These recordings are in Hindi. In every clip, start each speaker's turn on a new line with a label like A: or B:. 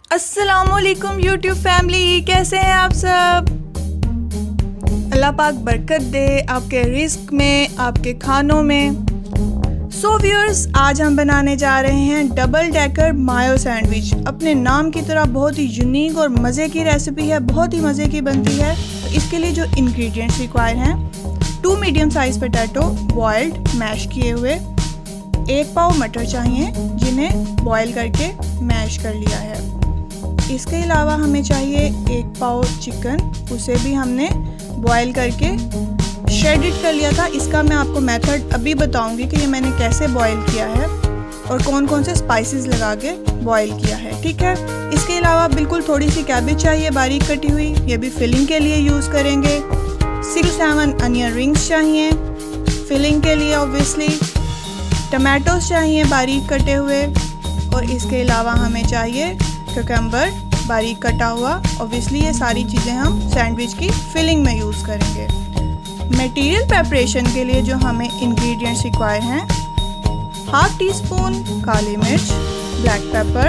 A: अस्सलामुअलैकुम यूट्यूब फैमिली, कैसे हैं आप सब। अल्लाह पाक बरकत दे आपके रिस्क में, आपके खानों में। सो व्यूअर्स, आज हम बनाने जा रहे हैं डबल डेकर मायो सैंडविच। अपने नाम की तरह बहुत ही यूनिक और मज़े की रेसिपी है, बहुत ही मज़े की बनती है। तो इसके लिए जो इंग्रेडिएंट्स रिक्वायर हैं, 2 medium size potato boiled mash किए हुए, 1 पाव मटर चाहिए जिन्हें बॉयल करके मैश कर लिया है। इसके अलावा हमें चाहिए 1 पाव चिकन, उसे भी हमने बॉयल करके श्रेडेड कर लिया था। इसका मैं आपको मेथड अभी बताऊंगी कि ये मैंने कैसे बॉयल किया है और कौन कौन से स्पाइसेस लगा के बॉयल किया है, ठीक है। इसके अलावा बिल्कुल थोड़ी सी कैबेज चाहिए बारीक कटी हुई, ये भी फिलिंग के लिए यूज़ करेंगे। 6 से 7 अनियन रिंग्स चाहिए फिलिंग के लिए ऑब्वियसली। टमाटोज चाहिए बारीक कटे हुए, और इसके अलावा हमें चाहिए कुकम्बर बारीक कटा हुआ। ऑब्वियसली ये सारी चीज़ें हम सैंडविच की फिलिंग में यूज़ करेंगे। मटेरियल प्रिपरेशन के लिए जो हमें इंग्रेडिएंट्स रिक्वायर हैं, 1/2 टीस्पून काली मिर्च, black pepper,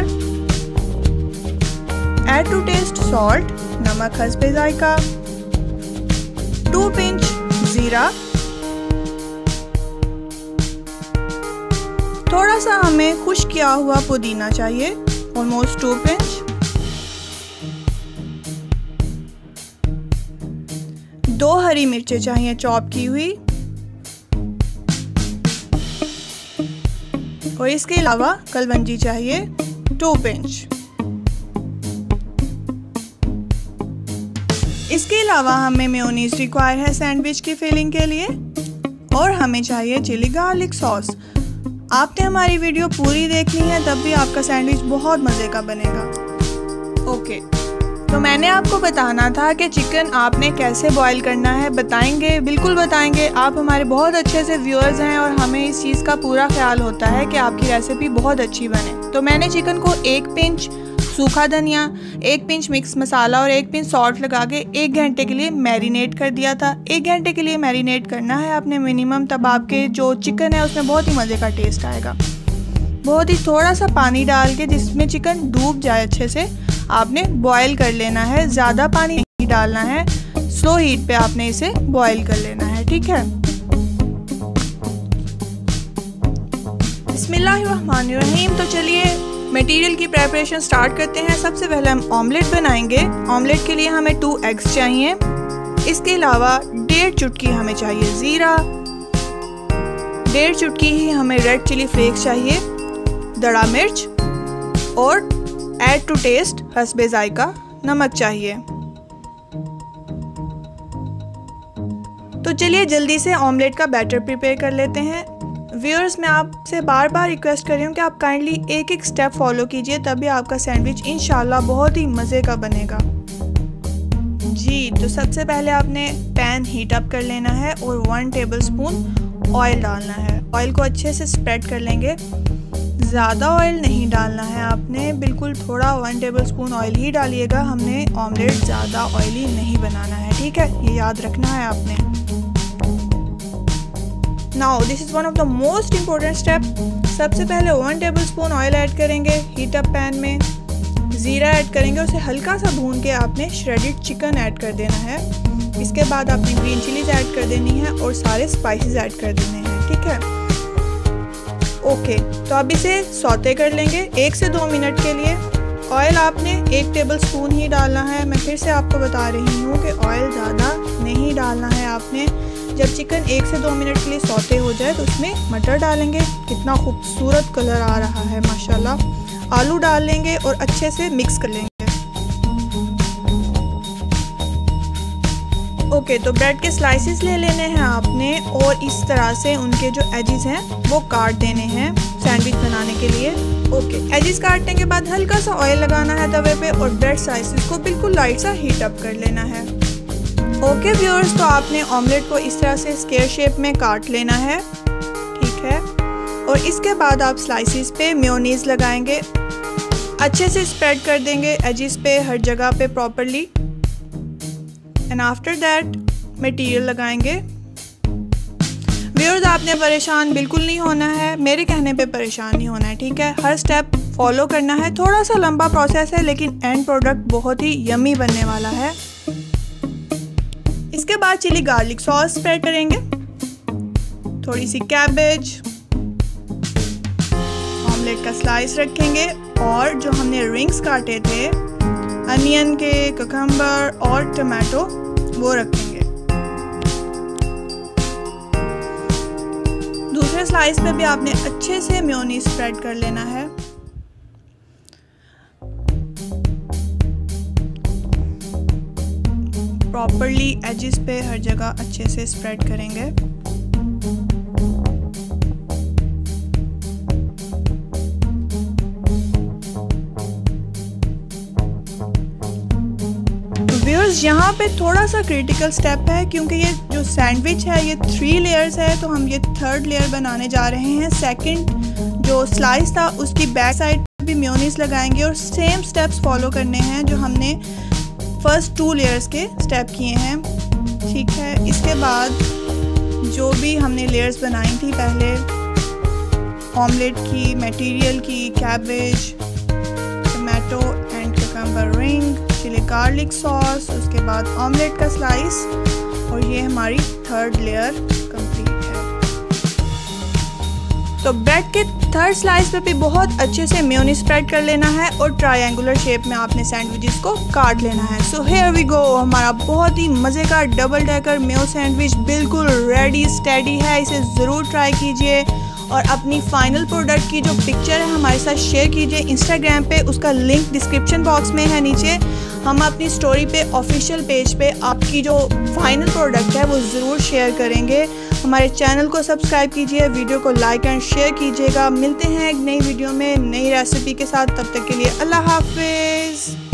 A: add to taste salt, नमक हस्बे जायका, 2 पिंच ज़ीरा, थोड़ा सा हमें खुश्क किया हुआ पुदीना चाहिए, ऑलमोस्ट 2 पिंच, दो हरी मिर्चें चाहिए चॉप की हुई, और इसके अलावा कलवंजी चाहिए 2 पिंच। इसके अलावा हमें मेयोनीज रिक्वायर है सैंडविच की फिलिंग के लिए, और हमें चाहिए चिली गार्लिक सॉस। आपने हमारी वीडियो पूरी देखनी है, तब भी आपका सैंडविच बहुत मज़े का बनेगा। ओके, तो मैंने आपको बताना था कि चिकन आपने कैसे बॉईल करना है। बताएंगे, बिल्कुल बताएंगे। आप हमारे बहुत अच्छे से व्यूअर्स हैं और हमें इस चीज़ का पूरा ख्याल होता है कि आपकी रेसिपी बहुत अच्छी बने। तो मैंने चिकन को 1 पिंच सूखा धनिया, 1 पिंच मिक्स मसाला और 1 पिंच सॉल्ट लगा के 1 घंटे के लिए मैरिनेट कर दिया था। 1 घंटे के लिए मैरिनेट करना है आपने मिनिमम, तब आपके जो चिकन है उसमें बहुत ही मज़े का टेस्ट आएगा। बहुत ही थोड़ा सा पानी डाल के जिसमें चिकन डूब जाए अच्छे से आपने बॉईल कर लेना है। ज़्यादा पानी नहीं डालना है, स्लो हीट पे आपने इसे बॉईल कर लेना है, ठीक है। बिस्मिल्लाहिर्रहमानिर्रहीम। तो चलिए मटेरियल की प्रिपरेशन स्टार्ट करते हैं। सबसे पहले हम ऑमलेट बनाएंगे। ऑमलेट के लिए हमें 2 एग्स चाहिए। इसके अलावा 1.5 चुटकी हमें चाहिए ज़ीरा, 1.5 चुटकी ही हमें रेड चिली फ्लेक्स चाहिए, दड़ा मिर्च, और ऐड टू टेस्ट हस्बे जायका नमक चाहिए। तो चलिए जल्दी से ऑमलेट का बैटर प्रिपेयर कर लेते हैं। व्यूअर्स, मैं आपसे बार बार रिक्वेस्ट कर रही हूँ कि आप काइंडली एक स्टेप फॉलो कीजिए, तभी आपका सैंडविच इंशाल्लाह बहुत ही मज़े का बनेगा जी। तो सबसे पहले आपने पैन हीट अप कर लेना है और 1 टेबलस्पून ऑयल डालना है। ऑयल को अच्छे से स्प्रेड कर लेंगे। ज़्यादा ऑयल नहीं डालना है आपने, बिल्कुल थोड़ा 1 टेबलस्पून ऑयल ही डालिएगा। हमने ऑमलेट ज़्यादा ऑयली नहीं बनाना है, ठीक है, ये याद रखना है आपने। Now this is one of the most important step. सबसे पहले 1 टेबलस्पून ऑयल ऐड करेंगे हीट अप पैन में, ज़ीरा ऐड करेंगे, उसे हल्का सा भून के आपने श्रेडेड चिकन ऐड कर देना है। इसके बाद आपने ग्रीन चिलीज ऐड कर देनी है और सारे स्पाइसेस ऐड कर देने हैं, ठीक है। ओके, तो अब इसे सौते कर लेंगे 1 से 2 मिनट के लिए। ऑयल आपने 1 टेबलस्पून ही डालना है। मैं फिर से आपको बता रही हूँ कि ऑयल ज़्यादा नहीं डालना है आपने। जब चिकन 1 से 2 मिनट के लिए सौते हो जाए तो उसमें मटर डालेंगे। कितना खूबसूरत कलर आ रहा है माशाल्लाह। आलू डाल लेंगे और अच्छे से मिक्स कर लेंगे। ओके, तो ब्रेड के स्लाइसेस ले लेने हैं आपने और इस तरह से उनके जो एजेस हैं वो काट देने हैं सैंडविच बनाने के लिए। ओके, एजेस काटने के बाद हल्का सा ऑयल लगाना है तवे पे और ब्रेड स्लाइसेस को बिल्कुल लाइट सा हीट अप कर लेना है। ओके व्यूअर्स, तो आपने ऑमलेट को इस तरह से स्क्वायर शेप में काट लेना है, ठीक है। और इसके बाद आप स्लाइसेस पे मेयोनीज लगाएंगे, अच्छे से स्प्रेड कर देंगे एजेस पे हर जगह पे properly. And after that material लगाएंगे। व्यूअर्स, आपने परेशान बिल्कुल नहीं होना है, मेरे कहने पे परेशान नहीं होना है, ठीक है। हर स्टेप फॉलो करना है। थोड़ा सा लंबा प्रोसेस है लेकिन एंड प्रोडक्ट बहुत ही यम्मी बनने वाला है। इसके बाद चिली गार्लिक सॉस स्प्रेड करेंगे, थोड़ी सी कैबेज, ऑमलेट का स्लाइस रखेंगे और जो हमने रिंग्स काटे थे अनियन के, कुकम्बर और टमाटो वो रखेंगे। दूसरे स्लाइस पे भी आपने अच्छे से मेयोनीज स्प्रेड कर लेना है। प्रॉपरली एजेस पे हर जगह अच्छे से स्प्रेड करेंगे। व्यूअर्स, यहाँ पे थोड़ा सा क्रिटिकल स्टेप है क्योंकि ये जो सैंडविच है ये 3 लेयर्स है, तो हम ये 3rd लेयर बनाने जा रहे हैं। सेकंड जो स्लाइस था उसकी बैक साइड भी मेयोनीज लगाएंगे और सेम स्टेप्स फॉलो करने हैं जो हमने फर्स्ट 2 लेयर्स के स्टेप किए हैं। ठीक है, इसके बाद जो भी हमने लेयर्स बनाई थी पहले ऑमलेट की मटेरियल की, cabbage, tomato and cucumber ring, chilli garlic sauce, उसके बाद ऑमलेट का स्लाइस और ये हमारी 3rd लेयर कंप्लीट है। तो ब्रेड के 3rd स्लाइस पे भी बहुत अच्छे से मेयोनीज स्प्रेड कर लेना है और ट्रायंगुलर शेप में आपने सैंडविचेस को काट लेना है। सो हियर वी गो, हमारा बहुत ही मज़े का डबल डेकर मेयो सैंडविच बिल्कुल रेडी स्टेडी है। इसे ज़रूर ट्राई कीजिए और अपनी फाइनल प्रोडक्ट की जो पिक्चर है हमारे साथ शेयर कीजिए इंस्टाग्राम पे, उसका लिंक डिस्क्रिप्शन बॉक्स में है नीचे। हम अपनी स्टोरी पे ऑफिशियल पेज पे आपकी जो फाइनल प्रोडक्ट है वो ज़रूर शेयर करेंगे। हमारे चैनल को सब्सक्राइब कीजिए, वीडियो को लाइक एंड शेयर कीजिएगा। मिलते हैं एक नई वीडियो में नई रेसिपी के साथ, तब तक के लिए अल्लाह हाफिज़।